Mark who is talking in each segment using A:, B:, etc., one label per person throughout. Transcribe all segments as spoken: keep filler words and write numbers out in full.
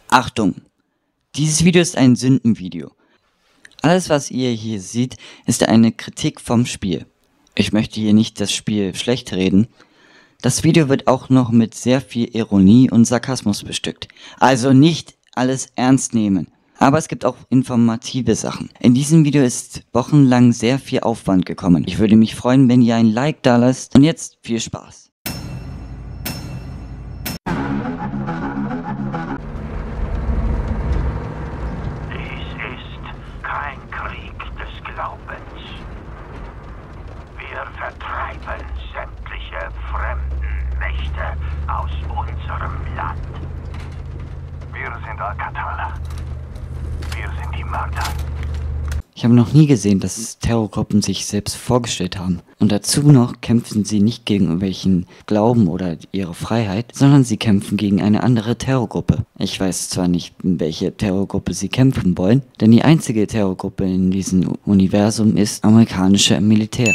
A: Achtung! Dieses Video ist ein Sündenvideo. Alles, was ihr hier seht, ist eine Kritik vom Spiel. Ich möchte hier nicht das Spiel schlecht reden. Das Video wird auch noch mit sehr viel Ironie und Sarkasmus bestückt. Also nicht alles ernst nehmen. Aber es gibt auch informative Sachen. In diesem Video ist wochenlang sehr viel Aufwand gekommen. Ich würde mich freuen, wenn ihr ein Like da lasst. Und jetzt viel Spaß.
B: Dies ist kein Krieg des Glaubens. Wir vertreiben sämtliche fremden Mächte aus unserem Land. Wir sind Al-Qatala. Wir sind die Mörder.
A: Ich habe noch nie gesehen, dass Terrorgruppen sich selbst vorgestellt haben. Und dazu noch kämpfen sie nicht gegen irgendwelchen Glauben oder ihre Freiheit, sondern sie kämpfen gegen eine andere Terrorgruppe. Ich weiß zwar nicht, in welche Terrorgruppe sie kämpfen wollen, denn die einzige Terrorgruppe in diesem Universum ist amerikanische Militär.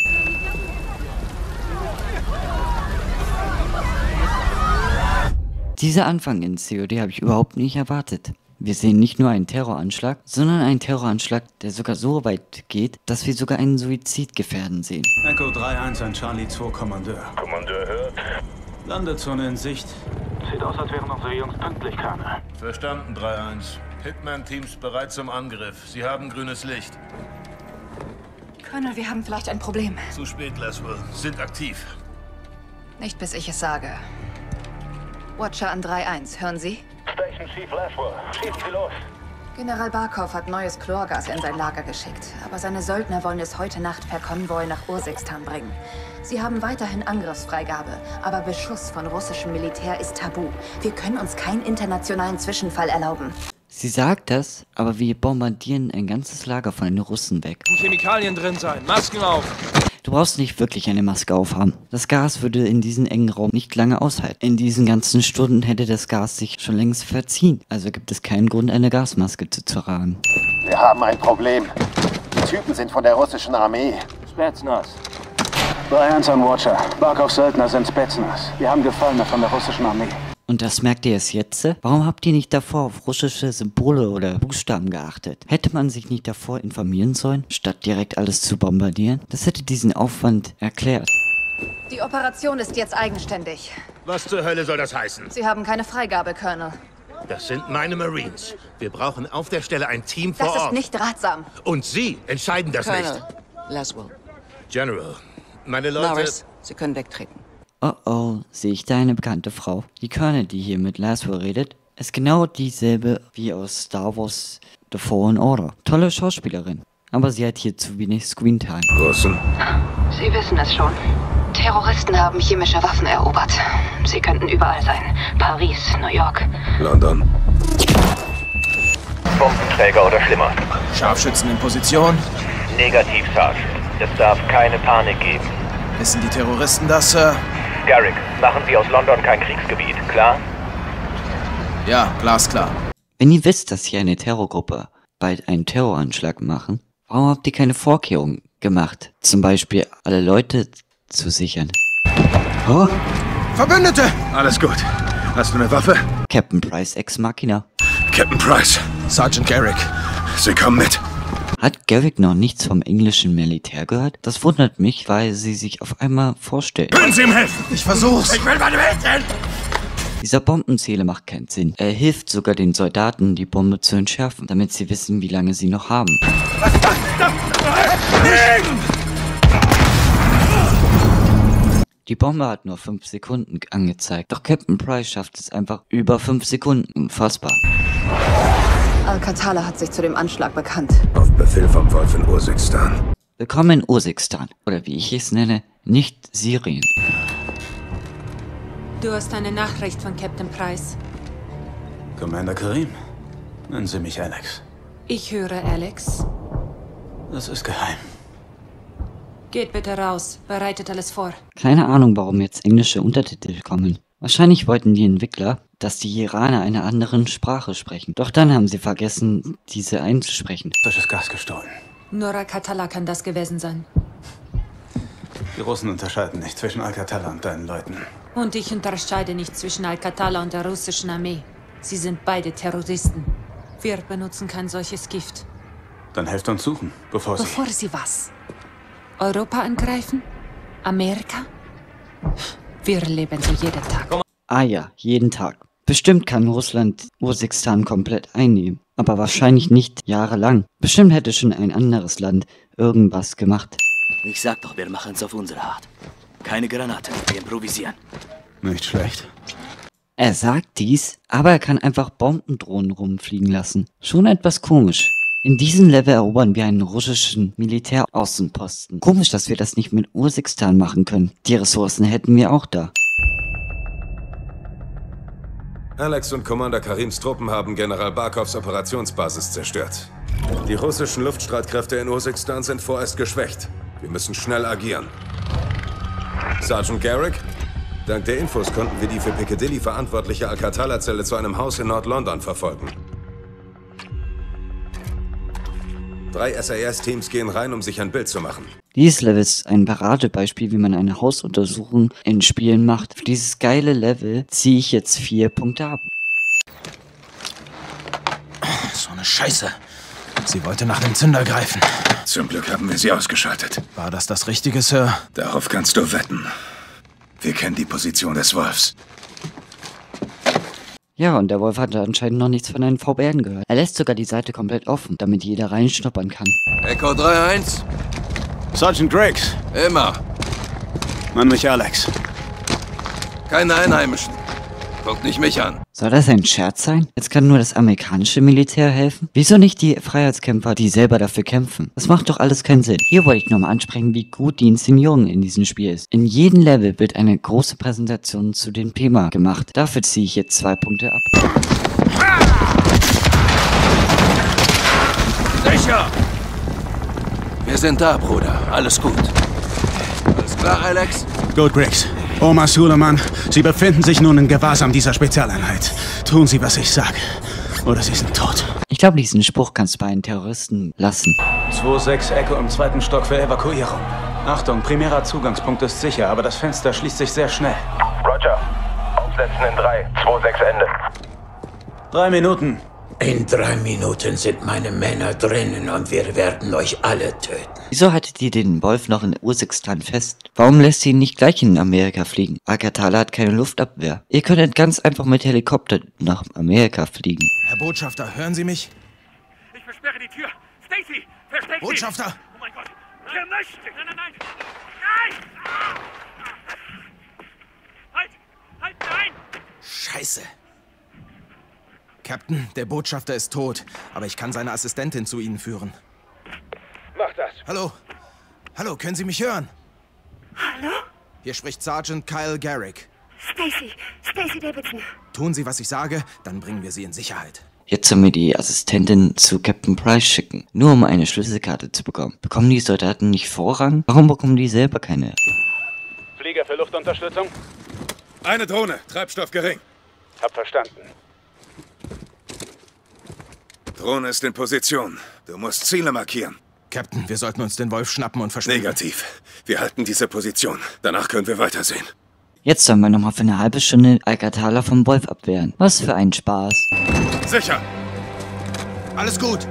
A: Dieser Anfang in C O D habe ich überhaupt nicht erwartet. Wir sehen nicht nur einen Terroranschlag, sondern einen Terroranschlag, der sogar so weit geht, dass wir sogar einen Suizid gefährden sehen.
C: Echo drei eins an Charlie zwei, Kommandeur.
B: Kommandeur hört.
C: Landezone in Sicht.
B: Sieht aus, als wären unsere Jungs pünktlich, Colonel.
D: Verstanden, drei eins. Hitman-Teams bereit zum Angriff. Sie haben grünes Licht.
E: Colonel, wir haben vielleicht ein Problem.
D: Zu spät, Laswell. Sind aktiv.
E: Nicht bis ich es sage. Watcher an drei eins, hören Sie?
B: Station Chief Laswell, schießen Sie los.
E: General Barkov hat neues Chlorgas in sein Lager geschickt, aber seine Söldner wollen es heute Nacht per Konvoi nach Urzikstan bringen. Sie haben weiterhin Angriffsfreigabe, aber Beschuss von russischem Militär ist tabu. Wir können uns keinen internationalen Zwischenfall erlauben.
A: Sie sagt das, aber wir bombardieren ein ganzes Lager von den Russen weg.
F: Chemikalien drin sein, Masken auf!
A: Du brauchst nicht wirklich eine Maske aufhaben. Das Gas würde in diesem engen Raum nicht lange aushalten. In diesen ganzen Stunden hätte das Gas sich schon längst verziehen. Also gibt es keinen Grund, eine Gasmaske zu tragen.
G: Wir haben ein Problem. Die Typen sind von der russischen Armee.
B: Spetsnaz.
G: drei eins an Watcher. Barkovs Söldner sind Spetsnaz. Wir haben Gefallene von der russischen Armee.
A: Und das merkt ihr erst jetzt? Warum habt ihr nicht davor auf russische Symbole oder Buchstaben geachtet? Hätte man sich nicht davor informieren sollen, statt direkt alles zu bombardieren? Das hätte diesen Aufwand erklärt.
E: Die Operation ist jetzt eigenständig.
D: Was zur Hölle soll das heißen?
E: Sie haben keine Freigabe, Colonel.
D: Das sind meine Marines. Wir brauchen auf der Stelle ein Team vor
E: Das
D: Ort.
E: ist nicht ratsam.
D: Und Sie entscheiden das
H: Colonel
D: nicht.
H: Laswell.
D: General, meine Leute...
H: Norris, Sie können wegtreten.
A: Oh oh, sehe ich da eine bekannte Frau? Die Colonel, die hier mit Laswell redet, ist genau dieselbe wie aus Star Wars The Fallen Order. Tolle Schauspielerin, aber sie hat hier zu wenig Screentime.
D: Russen.
E: Sie wissen es schon. Terroristen haben chemische Waffen erobert. Sie könnten überall sein. Paris, New York.
D: London.
B: Bombenträger oder schlimmer.
F: Scharfschützen in Position.
B: Negativ, Sarge. Es darf keine Panik geben.
F: Wissen die Terroristen das, Sir?
B: Garrick, machen Sie aus London kein Kriegsgebiet, klar?
F: Ja, glasklar.
A: Wenn ihr wisst, dass hier eine Terrorgruppe bald einen Terroranschlag machen, warum habt ihr keine Vorkehrungen gemacht? Zum Beispiel alle Leute zu sichern. Oh,
F: Verbündete!
D: Alles gut. Hast du eine Waffe?
A: Captain Price Ex Machina.
D: Captain Price.
F: Sergeant Garrick.
D: Sie kommen mit.
A: Hat Garrick noch nichts vom englischen Militär gehört? Das wundert mich, weil sie sich auf einmal vorstellt.
D: Können Sie ihm helfen?
F: Ich versuch's!
D: Ich will meine Mädchen!
A: Dieser Bombenzähler macht keinen Sinn. Er hilft sogar den Soldaten, die Bombe zu entschärfen, damit sie wissen, wie lange sie noch haben. Die Bombe hat nur fünf Sekunden angezeigt, doch Captain Price schafft es einfach über fünf Sekunden. Unfassbar.
E: Al-Qatala hat sich zu dem Anschlag bekannt.
D: Auf Befehl vom Wolf in Urzikstan.
A: Willkommen in Urzikstan, oder wie ich es nenne, nicht Syrien.
I: Du hast eine Nachricht von Captain Price.
C: Commander Karim, nennen Sie mich Alex.
I: Ich höre Alex.
C: Das ist geheim.
I: Geht bitte raus, bereitet alles vor.
A: Keine Ahnung, warum jetzt englische Untertitel kommen. Wahrscheinlich wollten die Entwickler, dass die Iraner eine andere Sprache sprechen. Doch dann haben sie vergessen, diese einzusprechen.
C: Frisches Gas gestohlen.
I: Nur Al-Qatala kann das gewesen sein.
C: Die Russen unterscheiden nicht zwischen Al-Qatala und deinen Leuten.
I: Und ich unterscheide nicht zwischen Al-Qatala und der russischen Armee. Sie sind beide Terroristen. Wir benutzen kein solches Gift.
C: Dann helft uns suchen, bevor sie...
I: Bevor sie was? Europa angreifen? Amerika? Wir leben so jeden Tag.
A: Ah ja, jeden Tag. Bestimmt kann Russland Ursekstan komplett einnehmen, aber wahrscheinlich nicht jahrelang. Bestimmt hätte schon ein anderes Land irgendwas gemacht.
H: Ich sag doch, wir machen's auf unsere Art. Keine Granaten, wir improvisieren.
C: Nicht schlecht.
A: Er sagt dies, aber er kann einfach Bombendrohnen rumfliegen lassen. Schon etwas komisch. In diesem Level erobern wir einen russischen Militäraußenposten. Komisch, dass wir das nicht mit Ursekstan machen können. Die Ressourcen hätten wir auch da.
J: Alex und Commander Karims Truppen haben General Barkovs Operationsbasis zerstört. Die russischen Luftstreitkräfte in Ursekstan sind vorerst geschwächt. Wir müssen schnell agieren. Sergeant Garrick? Dank der Infos konnten wir die für Piccadilly verantwortliche Al-Qatala-Zelle zu einem Haus in Nord-London verfolgen. Drei S A S-Teams gehen rein, um sich ein Bild zu machen.
A: Dieses Level ist ein Paradebeispiel, wie man eine Hausuntersuchung in Spielen macht. Für dieses geile Level ziehe ich jetzt vier Punkte ab.
F: So eine Scheiße. Sie wollte nach dem Zünder greifen.
J: Zum Glück haben wir sie ausgeschaltet.
F: War das das Richtige, Sir?
J: Darauf kannst du wetten. Wir kennen die Position des Wolfs.
A: Ja, und der Wolf hat anscheinend noch nichts von einem V B N gehört. Er lässt sogar die Seite komplett offen, damit jeder reinschnuppern kann.
J: Echo drei eins.
C: Sergeant Griggs.
J: Immer.
C: Mann, mich Alex.
J: Keine Einheimischen. Guckt nicht mich an.
A: Soll das ein Scherz sein? Jetzt kann nur das amerikanische Militär helfen? Wieso nicht die Freiheitskämpfer, die selber dafür kämpfen? Das macht doch alles keinen Sinn. Hier wollte ich nur mal ansprechen, wie gut die Inszenierung in diesem Spiel ist. In jedem Level wird eine große Präsentation zu dem Thema gemacht. Dafür ziehe ich jetzt zwei Punkte ab.
J: Sicher! Wir sind da, Bruder. Alles gut. Alles klar, Alex?
C: Gut, Griggs. Omar Suleiman, Sie befinden sich nun in Gewahrsam dieser Spezialeinheit. Tun Sie, was ich sage, oder Sie sind tot.
A: Ich glaube, diesen Spruch kannst du bei einem Terroristen lassen.
C: zwei sechs Echo im zweiten Stock für Evakuierung. Achtung, primärer Zugangspunkt ist sicher, aber das Fenster schließt sich sehr schnell.
B: Roger. Aufsetzen in drei, zwei sechs Ende.
C: Drei Minuten.
K: In drei Minuten sind meine Männer drinnen und wir werden euch alle töten.
A: Wieso haltet ihr den Wolf noch in Ursekstan fest? Warum lässt ihr ihn nicht gleich in Amerika fliegen? Al-Qatala hat keine Luftabwehr. Ihr könntet ganz einfach mit Helikopter nach Amerika fliegen.
F: Herr Botschafter, hören Sie mich?
D: Ich versperre die Tür. Stacy, versteck sie!
F: Botschafter!
D: Oh mein Gott! Wer möchte? Nein, nein, nein! Nein! Halt! Halt, nein!
F: Scheiße! Captain, der Botschafter ist tot, aber ich kann seine Assistentin zu Ihnen führen.
B: Mach das!
F: Hallo? Hallo, können Sie mich hören?
L: Hallo?
F: Hier spricht Sergeant Kyle Garrick.
L: Stacy, Stacy Davidson.
F: Tun Sie, was ich sage, dann bringen wir Sie in Sicherheit.
A: Jetzt sollen wir die Assistentin zu Captain Price schicken, nur um eine Schlüsselkarte zu bekommen. Bekommen die Soldaten nicht Vorrang? Warum bekommen die selber keine?
C: Flieger für Luftunterstützung.
J: Eine Drohne, Treibstoff gering.
C: Hab verstanden.
J: Drohne ist in Position. Du musst Ziele markieren.
F: Captain, wir sollten uns den Wolf schnappen und verschwinden.
J: Negativ. Wir halten diese Position. Danach können wir weitersehen.
A: Jetzt sollen wir nochmal für eine halbe Stunde Al-Qatala vom Wolf abwehren. Was für ein Spaß.
J: Sicher!
F: Alles gut!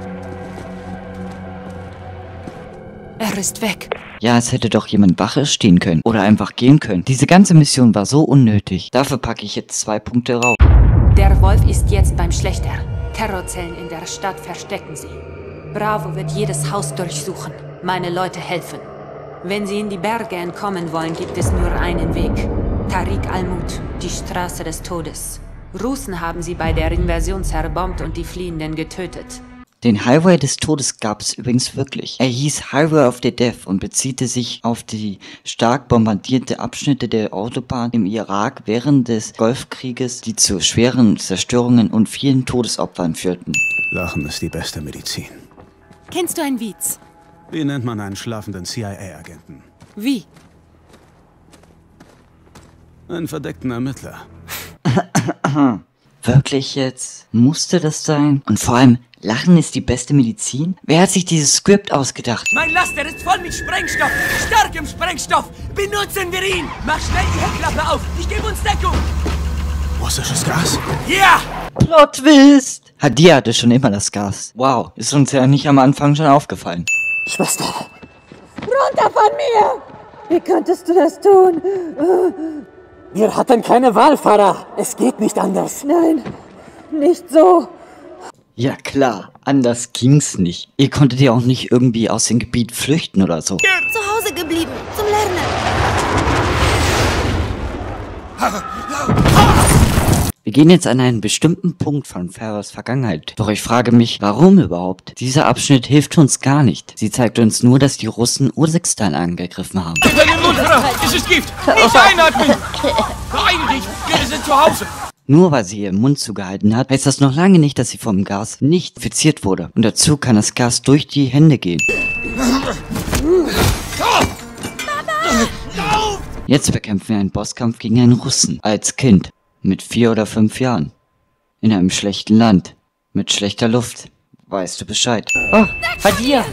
I: Er ist weg.
A: Ja, es hätte doch jemand Wache stehen können oder einfach gehen können. Diese ganze Mission war so unnötig. Dafür packe ich jetzt zwei Punkte raus.
I: Der Wolf ist jetzt beim Schlechter. Terrorzellen in der Stadt verstecken sie. Bravo wird jedes Haus durchsuchen. Meine Leute helfen. Wenn sie in die Berge entkommen wollen, gibt es nur einen Weg. Tariq al-Mut, die Straße des Todes. Russen haben sie bei der Invasion zerbombt und die Fliehenden getötet.
A: Den Highway des Todes gab es übrigens wirklich. Er hieß Highway of the Death und beziehte sich auf die stark bombardierte Abschnitte der Autobahn im Irak während des Golfkrieges, die zu schweren Zerstörungen und vielen Todesopfern führten.
C: Lachen ist die beste Medizin.
I: Kennst du einen Witz?
C: Wie nennt man einen schlafenden C I A-Agenten?
I: Wie?
C: Einen verdeckten Ermittler.
A: Wirklich jetzt? Musste das sein? Und vor allem, Lachen ist die beste Medizin? Wer hat sich dieses Skript ausgedacht?
H: Mein Laster ist voll mit Sprengstoff. Starkem Sprengstoff. Benutzen wir ihn. Mach schnell die Heckklappe auf. Ich gebe uns Deckung.
C: Russisches Gas?
F: Ja!
A: Plot Twist! Hadir hatte schon immer das Gas. Wow, ist uns ja nicht am Anfang schon aufgefallen.
M: Schwester! Runter von mir! Wie könntest du das tun? Wir hatten keine Wahl, Farah. Es geht nicht anders. Nein, nicht so.
A: Ja klar, anders ging's nicht. Ihr konntet ja auch nicht irgendwie aus dem Gebiet flüchten oder so.
L: Zu Hause geblieben, zum Lernen.
A: Wir gehen jetzt an einen bestimmten Punkt von Farahs Vergangenheit. Doch ich frage mich, warum überhaupt? Dieser Abschnitt hilft uns gar nicht. Sie zeigt uns nur, dass die Russen Ursekstan angegriffen haben.
F: Hinter den Mund, es ist Gift! Nicht einatmen! Beeil dich, wir sind zu Hause!
A: Nur weil sie ihren Mund zugehalten hat, heißt das noch lange nicht, dass sie vom Gas nicht infiziert wurde. Und dazu kann das Gas durch die Hände gehen. Jetzt bekämpfen wir einen Bosskampf gegen einen Russen. Als Kind. Mit vier oder fünf Jahren. In einem schlechten Land. Mit schlechter Luft. Weißt du Bescheid? Oh, Hadir!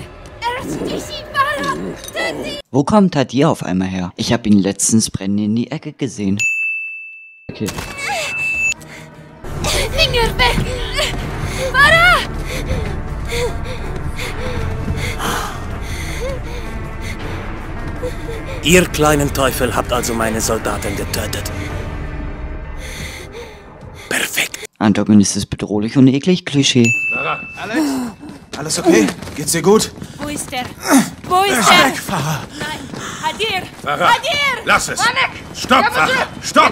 A: Wo kommt Hadir auf einmal her? Ich habe ihn letztens brennend in die Ecke gesehen. Okay.
L: Finger weg! Farah!
K: Ihr kleinen Teufel habt also meine Soldaten getötet. Perfekt.
A: Antagonist ist bedrohlich und eklig, Klischee.
F: Farah,
C: Alex? Alles okay? Geht's dir gut?
I: Wo ist er? Wo ist er?
C: Weg, Farah!
I: Nein, Hadir!
D: Farah,
I: Hadir!
D: lass es!
I: Manek!
D: Stopp, Farah! Stopp!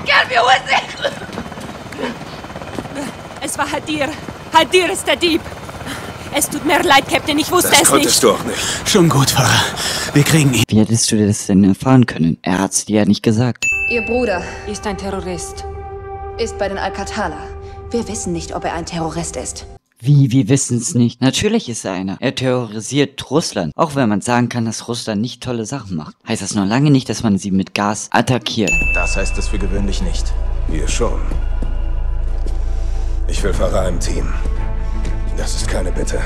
I: Es war Hadir. Hadir ist der Dieb. Es tut mir leid, Captain, ich wusste
J: Das
I: es
J: konntest
I: nicht.
J: du auch nicht.
C: Schon gut, Farah. Wir kriegen ihn.
A: Wie hättest du das denn erfahren können? Er hat's dir ja nicht gesagt.
E: Ihr Bruder
I: Ist ein Terrorist.
E: ist bei den Al-Qatala. Wir wissen nicht, ob er ein Terrorist ist.
A: Wie, wir wissen's nicht. Natürlich ist er einer. Er terrorisiert Russland. Auch wenn man sagen kann, dass Russland nicht tolle Sachen macht, heißt das noch lange nicht, dass man sie mit Gas attackiert.
F: Das heißt es für gewöhnlich nicht.
J: Wir schon. Ich will Farah im Team. Das ist keine Bitte.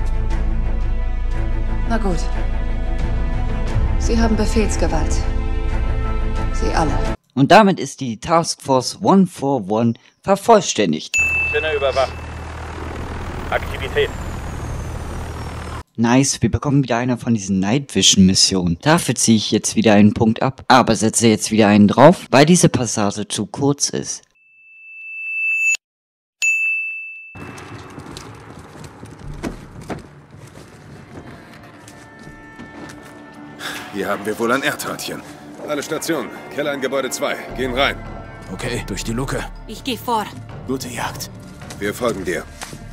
E: Na gut. Sie haben Befehlsgewalt. Sie alle.
A: Und damit ist die Task Force one four one vervollständigt.
B: Sinne überwacht. Aktivität.
A: Nice, wir bekommen wieder eine von diesen Night Vision Missionen. Dafür ziehe ich jetzt wieder einen Punkt ab, aber setze jetzt wieder einen drauf, weil diese Passage zu kurz ist.
J: Hier haben wir wohl ein Erdhörnchen. Alle Stationen, Keller in Gebäude zwei. Gehen rein.
F: Okay, durch die Luke.
I: Ich gehe vor.
C: Gute Jagd.
J: Wir folgen dir.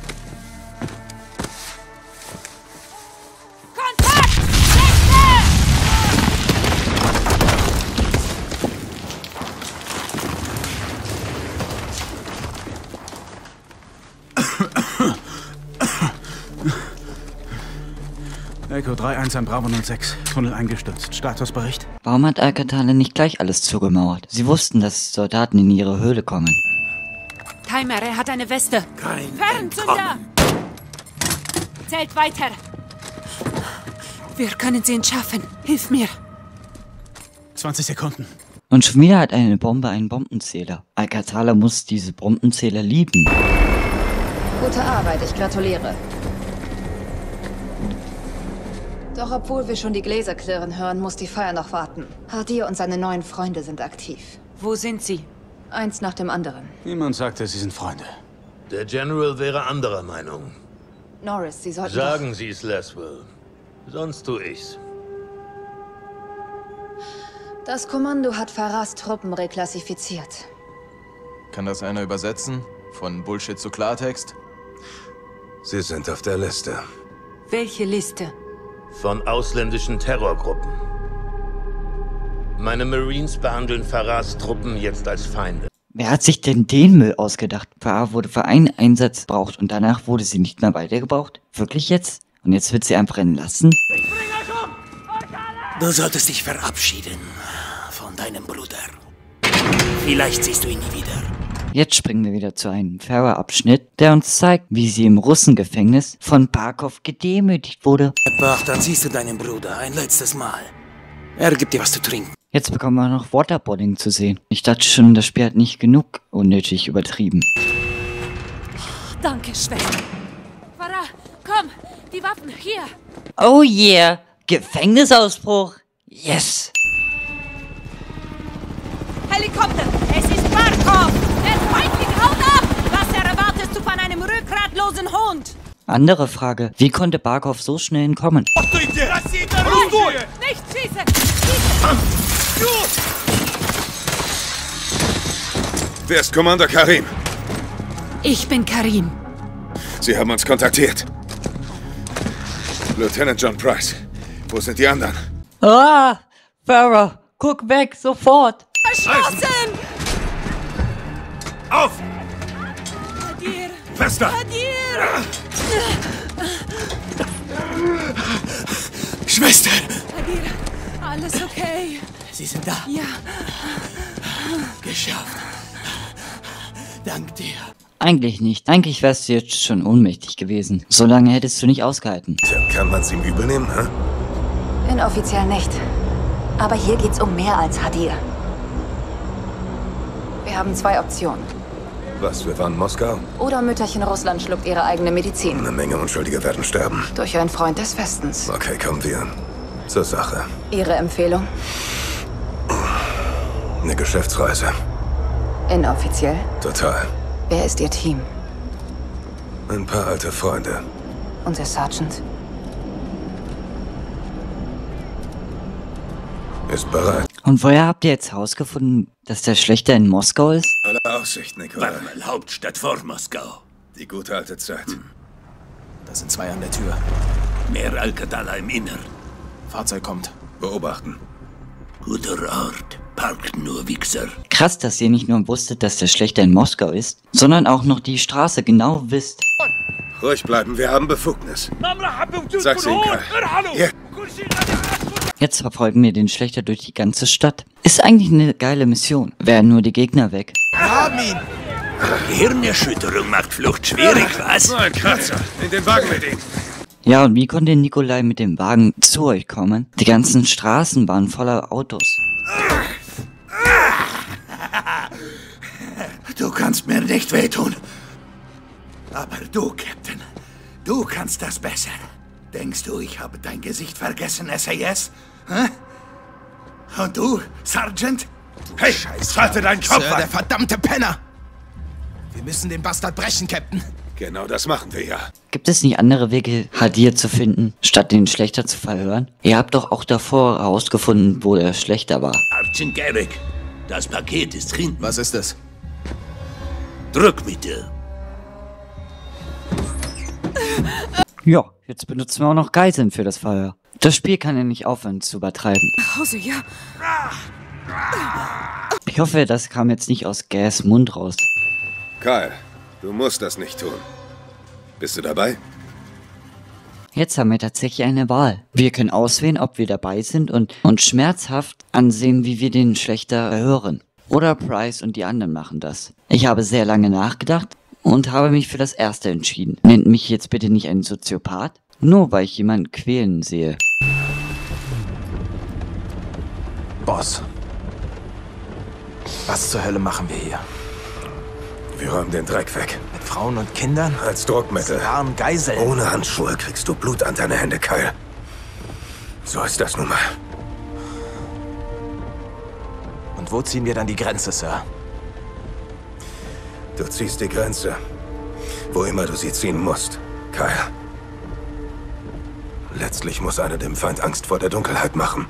I: Kontakt!
C: Echo drei eins an Bravo null sechs. Tunnel eingestürzt. Statusbericht?
A: Warum hat Al-Qatala nicht gleich alles zugemauert? Sie wussten, dass Soldaten in ihre Höhle kommen.
I: Timer, er hat eine Weste.
K: Kein
I: Fernzünder! Zählt weiter. Wir können sie schaffen. Hilf mir.
C: zwanzig Sekunden.
A: Und schon wieder hat eine Bombe einen Bombenzähler. Al-Qatala muss diese Bombenzähler lieben.
E: Gute Arbeit, ich gratuliere. Doch obwohl wir schon die Gläser klirren hören, muss die Feier noch warten. Hadir und seine neuen Freunde sind aktiv.
I: Wo sind sie?
E: Eins nach dem anderen.
C: Niemand sagte, sie sind Freunde.
D: Der General wäre anderer Meinung.
E: Norris, Sie sollten
D: Sagen Sie es, Laswell. Sonst tu ich's.
E: doch... Das Kommando hat Farahs Truppen reklassifiziert.
F: Kann das einer übersetzen? Von Bullshit zu Klartext?
J: Sie sind auf der Liste.
I: Welche Liste?
D: Von ausländischen Terrorgruppen. Meine Marines behandeln Farahs Truppen jetzt als Feinde.
A: Wer hat sich denn den Müll ausgedacht? Farah wurde für einen Einsatz gebraucht und danach wurde sie nicht mehr weitergebraucht? Wirklich jetzt? Und jetzt wird sie einfach entlassen?
K: Du solltest dich verabschieden von deinem Bruder. Vielleicht siehst du ihn nie wieder.
A: Jetzt springen wir wieder zu einem Farah-Abschnitt, der uns zeigt, wie sie im Russengefängnis von Barkov gedemütigt wurde.
K: Ach, dann siehst du deinen Bruder ein letztes Mal. Er gibt dir was zu trinken.
A: Jetzt bekommen wir noch Waterboarding zu sehen. Ich dachte schon, das Spiel hat nicht genug unnötig übertrieben.
I: Danke, Schwester. Farah, komm, die Waffen hier.
A: Oh yeah, Gefängnisausbruch. Yes.
I: Helikopter, es ist Barkov. Der Feindling haut ab. Was erwartest du von einem rückgratlosen Hund?
A: Andere Frage, wie konnte Barkov so schnell entkommen?
I: Nicht schießen! Schießen!
J: Wer ist Commander Karim?
I: Ich bin Karim.
J: Sie haben uns kontaktiert. Lieutenant John Price. Wo sind die anderen?
A: Ah, Farah, guck weg, sofort.
I: Verschlossen!
J: Auf!
I: Hadir!
J: Fester!
I: Hadir!
K: Schwester!
I: Hadir, alles okay?
K: Sie sind da.
I: Ja.
K: Geschafft. Dank dir.
A: Eigentlich nicht. Eigentlich wärst du jetzt schon ohnmächtig gewesen. So lange hättest du nicht ausgehalten.
J: Tja, kann man's ihm übel nehmen, hä?
E: Inoffiziell nicht. Aber hier geht's um mehr als Hadir. Wir haben zwei Optionen.
J: Was, wir waren in Moskau?
E: Oder Mütterchen Russland schluckt ihre eigene Medizin.
J: Eine Menge Unschuldige werden sterben.
E: Durch einen Freund des Westens.
J: Okay, kommen wir zur Sache.
E: Ihre Empfehlung?
J: Eine Geschäftsreise.
E: Inoffiziell?
J: Total.
E: Wer ist Ihr Team?
J: Ein paar alte Freunde.
E: Und der Sergeant?
J: Ist bereit.
A: Und woher habt ihr jetzt herausgefunden, dass der Schlechter in Moskau ist?
J: Alle Aussicht, Nikolai.
K: Warte mal, Hauptstadt vor Moskau.
J: Die gute alte Zeit. Hm.
K: Da sind zwei an der Tür. Mehr Alcatala im Innern. Fahrzeug kommt.
J: Beobachten.
K: Guter Ort. Parkt nur, Wichser.
A: Krass, dass ihr nicht nur wusstet, dass der Schlechter in Moskau ist, sondern auch noch die Straße genau wisst.
J: Ruhig bleiben, wir haben Befugnis. Sag's ihnen, Kai. Hier.
A: Jetzt verfolgen wir den Schlechter durch die ganze Stadt. Ist eigentlich eine geile Mission. Wären nur die Gegner weg.
K: Wir haben ihn! Hirnerschütterung macht Flucht schwierig, was?
J: So ein Kratzer. In den Wagen mit ihm.
A: Ja, und wie konnte Nikolai mit dem Wagen zu euch kommen? Die ganzen Straßen waren voller Autos.
K: Du kannst mir nicht wehtun. Aber du, Captain, du kannst das besser. Denkst du, ich habe dein Gesicht vergessen, S A S? Hä? Und du, Sergeant?
J: Hey, Scheiße. Halte deinen Kopf
K: Sir,
J: an.
K: der verdammte Penner! Wir müssen den Bastard brechen, Captain.
J: Genau das machen wir ja.
A: Gibt es nicht andere Wege, Hadir zu finden, statt den Schlechter zu verhören? Ihr habt doch auch davor herausgefunden, wo der Schlechter war.
K: Sergeant Garrick, das Paket ist drin.
N: Was ist es?
K: Druckmittel.
A: Ja, jetzt benutzen wir auch noch Geiseln für das Verhör. Das Spiel kann ja nicht aufhören zu übertreiben.
I: Nach Hause, ja.
A: Ich hoffe, das kam jetzt nicht aus Gas Mund raus.
J: Kyle, du musst das nicht tun. Bist du dabei?
A: Jetzt haben wir tatsächlich eine Wahl. Wir können auswählen, ob wir dabei sind und, und schmerzhaft ansehen, wie wir den Schlechter hören. Oder Price und die anderen machen das. Ich habe sehr lange nachgedacht und habe mich für das Erste entschieden. Nennt mich jetzt bitte nicht einen Soziopath, nur weil ich jemanden quälen sehe.
N: Boss. Was zur Hölle machen wir hier?
J: Wir räumen den Dreck weg.
N: Mit Frauen und Kindern?
J: Als Druckmittel.
N: Sie waren Geiseln.
J: Ohne Handschuhe kriegst du Blut an deine Hände, Kyle. So ist das nun mal.
N: Und wo ziehen wir dann die Grenze, Sir?
J: Du ziehst die Grenze, wo immer du sie ziehen musst, Kyle. Letztlich muss einer dem Feind Angst vor der Dunkelheit machen.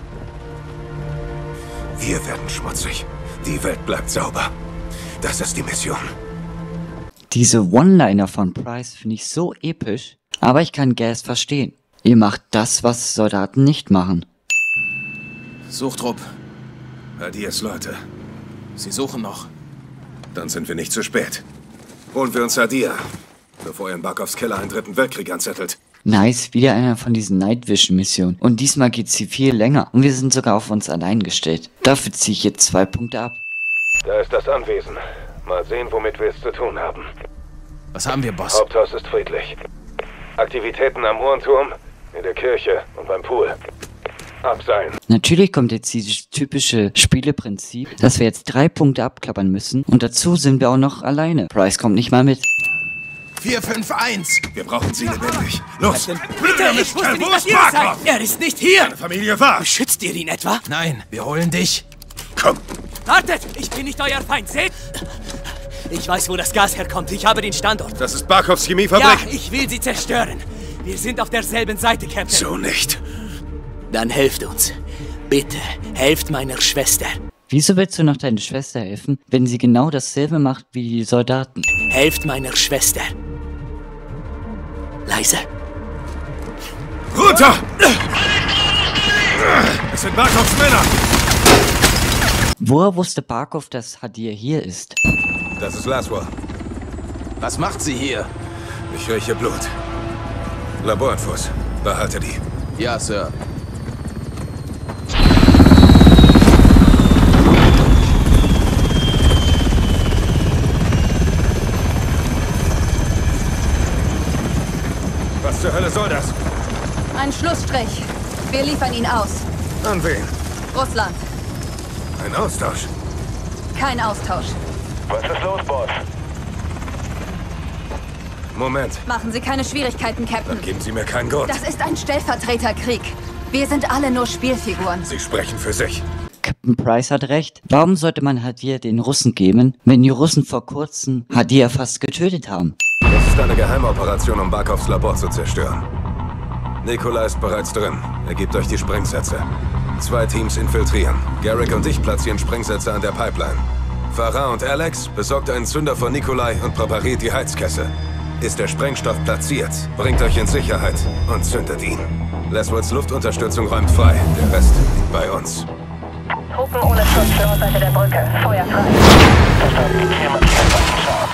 J: Wir werden schmutzig. Die Welt bleibt sauber. Das ist die Mission.
A: Diese One-Liner von Price finde ich so episch, aber ich kann Gas verstehen. Ihr macht das, was Soldaten nicht machen.
N: Suchtrupp.
J: Hadirs Leute.
N: Sie suchen noch.
J: Dann sind wir nicht zu spät. Holen wir uns Hadir, bevor er in Barkovs Keller einen dritten Weltkrieg anzettelt.
A: Nice, wieder einer von diesen Night Vision Missionen. Und diesmal geht sie viel länger. Und wir sind sogar auf uns allein gestellt. Dafür ziehe ich jetzt zwei Punkte ab.
J: Da ist das Anwesen. Mal sehen, womit wir es zu tun haben.
N: Was haben wir, Boss?
J: Haupthaus ist friedlich. Aktivitäten am Uhrenturm, in der Kirche und beim Pool. Abseilen.
A: Natürlich kommt jetzt dieses typische Spieleprinzip, dass wir jetzt drei Punkte abklappern müssen und dazu sind wir auch noch alleine. Price kommt nicht mal mit.
N: vier fünf eins.
K: Wir brauchen sie lebendig. Los!
F: Bitte, ich wusste nicht, dass ihr das seid.
N: Er ist nicht hier.
K: Deine Familie war.
N: Beschützt ihr ihn etwa? Nein, wir holen dich.
K: Komm.
F: Wartet, ich bin nicht euer Feind, seht? Ich weiß, wo das Gas herkommt. Ich habe den Standort.
J: Das ist Barkovs Chemiefabrik.
F: Ja, ich will sie zerstören. Wir sind auf derselben Seite, Captain.
K: So nicht.
H: Dann helft uns. Bitte, helft meiner Schwester.
A: Wieso willst du noch deiner Schwester helfen, wenn sie genau dasselbe macht wie die Soldaten?
H: Helft meiner Schwester. Leise.
J: Runter! Es sind Barkovs Männer!
A: Woher wusste Barkov, dass Hadir hier ist?
J: Das ist Laswell.
N: Was macht sie hier?
J: Ich rieche Blut. Laborinfos. Behalte die.
N: Ja, Sir.
J: Was zur Hölle soll das?
E: Ein Schlussstrich. Wir liefern ihn aus.
J: An wen?
E: Russland.
J: Ein Austausch.
E: Kein Austausch.
B: Was ist los, Boss?
J: Moment.
E: Machen Sie keine Schwierigkeiten, Captain.
J: Geben Sie mir keinen Grund.
E: Das ist ein Stellvertreterkrieg. Wir sind alle nur Spielfiguren.
J: Sie sprechen für sich.
A: Captain Price hat recht. Warum sollte man Hadir den Russen geben, wenn die Russen vor kurzem Hadir fast getötet haben?
J: Das ist eine Geheimoperation, um Barkovs Labor zu zerstören. Nikolai ist bereits drin. Er gibt euch die Sprengsätze. Zwei Teams infiltrieren. Garrick und ich platzieren Sprengsätze an der Pipeline. Farah und Alex besorgt einen Zünder von Nikolai und präpariert die Heizkessel. Ist der Sprengstoff platziert, bringt euch in Sicherheit und zündet ihn. Laswells Luftunterstützung räumt frei. Der Rest liegt bei uns.
B: Truppen ohne Schutz zur Seite der Brücke. Feuer frei. Verstanden. Hier markieren Waffenscharf.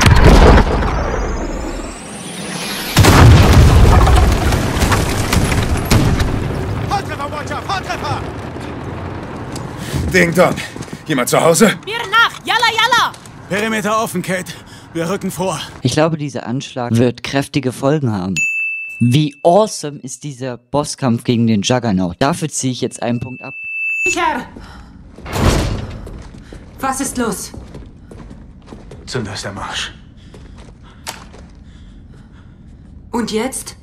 C: Volltreffer, Watcher! Volltreffer!
K: Ding Dong. Jemand zu Hause?
L: Mir nach! Yalla, yalla!
C: Perimeter offen, Kate. Wir rücken vor.
A: Ich glaube, dieser Anschlag wird kräftige Folgen haben. Wie awesome ist dieser Bosskampf gegen den Juggernaut? Dafür ziehe ich jetzt einen Punkt ab.
I: Herr! Was ist los?
C: Zünder ist der Marsch.
I: Und jetzt?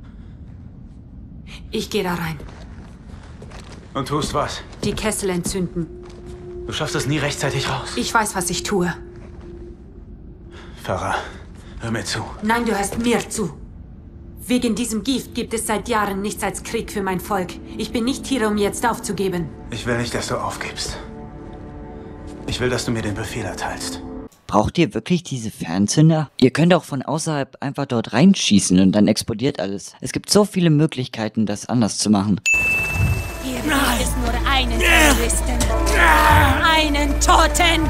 I: Ich gehe da rein.
C: Und tust was?
I: Die Kessel entzünden.
C: Du schaffst es nie rechtzeitig raus.
I: Ich weiß, was ich tue.
C: Farah, hör mir zu.
I: Nein, du hörst mir zu. Wegen diesem Gift gibt es seit Jahren nichts als Krieg für mein Volk. Ich bin nicht hier, um jetzt aufzugeben.
C: Ich will nicht, dass du aufgibst. Ich will, dass du mir den Befehl erteilst.
A: Braucht ihr wirklich diese Fernzünder? Ihr könnt auch von außerhalb einfach dort reinschießen und dann explodiert alles. Es gibt so viele Möglichkeiten, das anders zu machen.
L: Hier gibt es nur einen Terroristen. Einen Toten.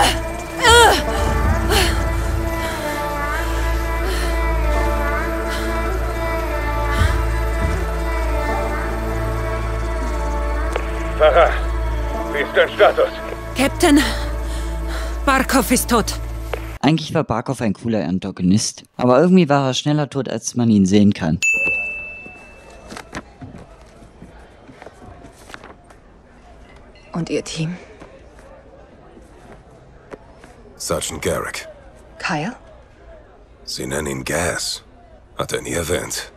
J: Farah, wie ist dein Status?
I: Captain, Barkov ist tot.
A: Eigentlich war Barkov ein cooler Antagonist, aber irgendwie war er schneller tot, als man ihn sehen kann.
E: Und Ihr Team?
J: Sergeant Garrick.
E: Kyle?
J: Sie nennen ihn Gas. Hat er nie erwähnt.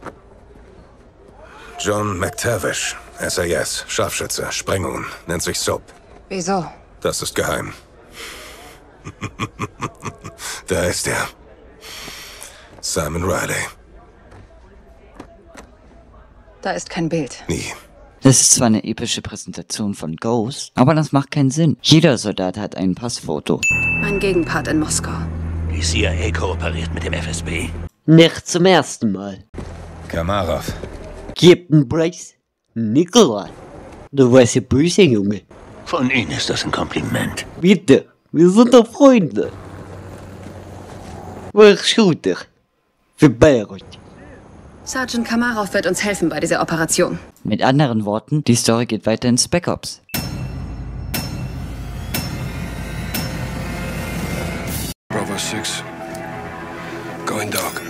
J: John McTavish, S A S, Scharfschütze, Sprengungen, nennt sich Soap.
E: Wieso?
J: Das ist geheim. Da ist er. Simon Riley.
E: Da ist kein Bild.
J: Nie.
A: Das ist zwar eine epische Präsentation von Ghost, aber das macht keinen Sinn. Jeder Soldat hat ein Passfoto.
E: Mein Gegenpart in Moskau.
H: Die C I A kooperiert mit dem F S B.
M: Nicht zum ersten Mal.
J: Kamarov.
M: Captain Price. Nikolai. Du warst ja böse, Junge.
H: Von Ihnen ist das ein Kompliment.
M: Bitte, wir sind doch Freunde. Welch Shooter. Für Beirut.
E: Sergeant Kamarov wird uns helfen bei dieser Operation.
A: Mit anderen Worten, die Story geht weiter in Spec Ops.
O: Bravo six. Going dark.